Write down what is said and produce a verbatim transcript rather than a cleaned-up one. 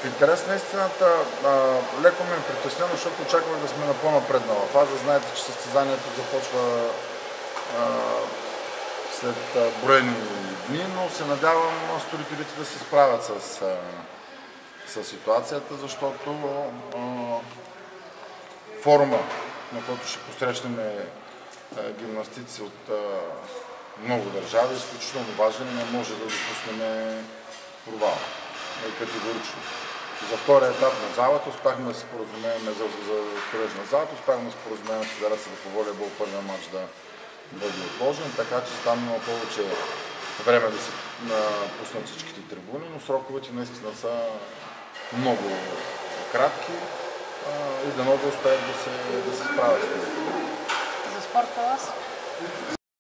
интерес на истината, а, леко ме е притеснено, защото очаквах да сме на по-напреднала фаза. Знаете, че състезанието започва а, след а, броени дни, но се надявам строителите да се справят с, а, с ситуацията, защото а, форума, на който ще посрещнем гимнастици от а, много държави, е изключително важен и не може да допуснем провал. Категорично. За втория етап на залата успяхме да се споразумеем за, за строеж на залата, успяхме да се споразумеем с Федерацията по волейбол първия матч да бъде отложен, така че там има повече време да се пуснат всичките трибуни, но сроковете наистина са много кратки а, и дано да успеят да се, да се справят с това. За спорта вас?